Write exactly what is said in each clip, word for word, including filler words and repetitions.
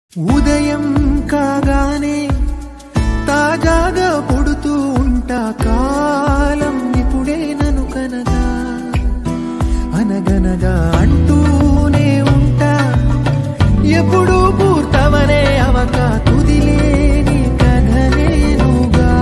ఉదయం కాగానే తాజాగా పుడుతూ ఉంటా కాలం ఇప్పుడే నన్ను కనగా అనగనగా అంటూనే ఉంటా ఎప్పుడు పూర్తవనే అవక తుదిలేని కథనేనుగా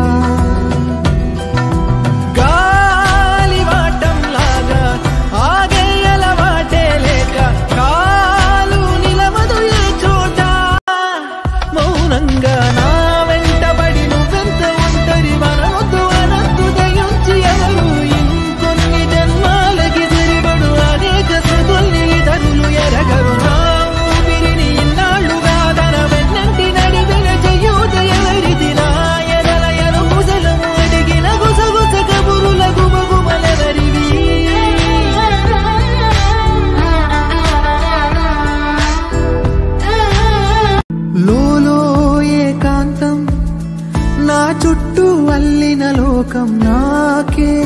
గాలి వాటంలాగా ఆగేయల వాటే లేక కాలు నిలవదు ఏ చోట మౌనంగా నా వెంటబడి నువ్వెంత ఒంటరి వనొద్దు అనొద్దు దయించి ఎవరు ఇంకొన్ని జన్మాలకి తిరిగడు అనేక సృతుల్ని ధనులు ఎరగరు నా ఊపిరిని ఇన్నాళ్ళుగా తన వెన్నంటి నడివెన చెయ్యూత ఎవరిది నా ఎదల ఎరుపుసలము అడిగిన గుసగుస కబురుల గుమగుమలెవరివి లోలో ఏకాంతం నా చుట్టూ అల్లిన లోకం నాకే